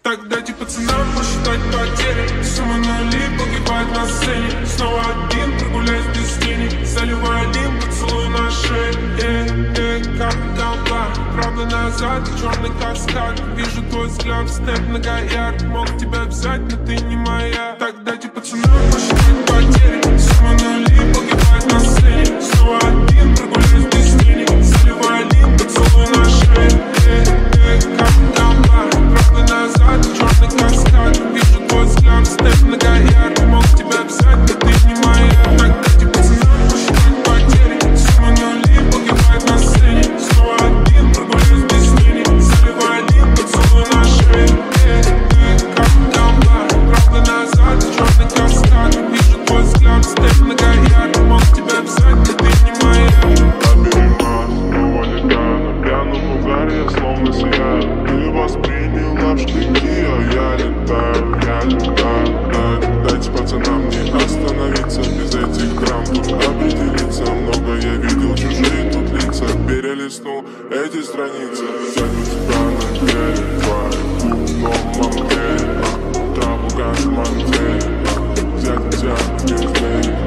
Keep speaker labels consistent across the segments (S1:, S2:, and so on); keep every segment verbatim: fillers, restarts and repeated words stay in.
S1: Так дайте пацанам посчитать потери. Сумма нули погибает на сцене. Снова один, прогуляюсь без тени. Заливаю один поцелуй на шее. Э, э, как толпа. Правда назад, черный каскад. Вижу твой взгляд, степ многоярд. Мог тебя взять, но ты не моя. Так дайте пацанам посчитать потери. Сумма нули погибает на сцене. Снова один, прогуляюсь без тени. Заливаю один поцелуй на шее. Э, э, как толпа. Правда назад, черный каскад. Вижу твой взгляд, степ многоярд. Мог тебя взять, но ты не моя. Так дайте пацанам посчитать потери. Сумма нули погибает на сцене. Снова один, прогуляюсь без тени. Заливаю один поцелуй на шее. Э, э, как толпа. Правда назад, черный каскад. Вижу твой взгляд, степ многоярд. Мог тебя взять, но ты не моя.
S2: Набери нас, его летаю на пьяном угаре, я словно сияю. Ты восприняла в штыки, а я летаю, я летаю. Дай, дайте пацанам не остановиться, без этих драм тут определиться. Много я видел, чужие тут лица, перелистнул эти страницы. Взять у тебя на геле, твой клуб, но мангеле, траву газ мантеле. Взять, взять, не взлеть.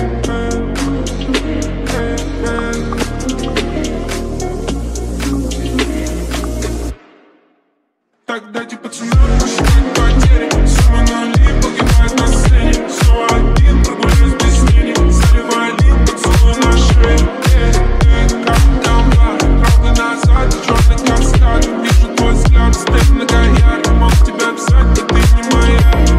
S1: Так дайте пацанам посчитать потери. Сумма нули погибает на сцене. Снова один, прогуляюсь без тени. Заливаю один поцелуй на шее. Э, э, как толпа. Правда назад, черный каскад. Вижу твой взгляд, степ многоярд. Мог тебя взять, но ты не моя.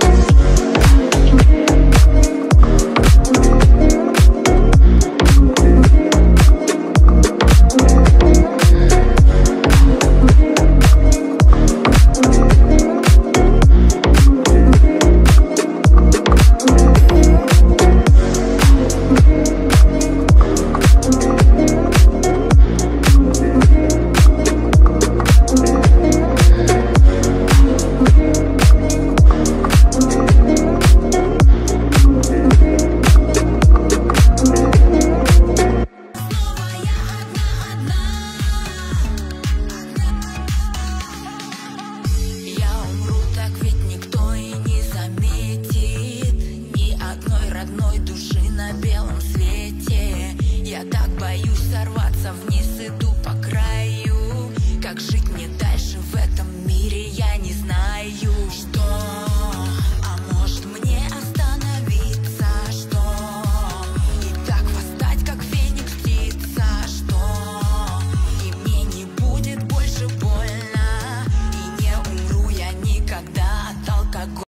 S3: Родной души на белом свете. Я так боюсь сорваться вниз, иду по краю. Как жить мне дальше в этом мире, я не знаю. Что? А может мне остановиться? Что? И так восстать, как феникс птица? Что? И мне не будет больше больно, и не умру я никогда от алкоголя.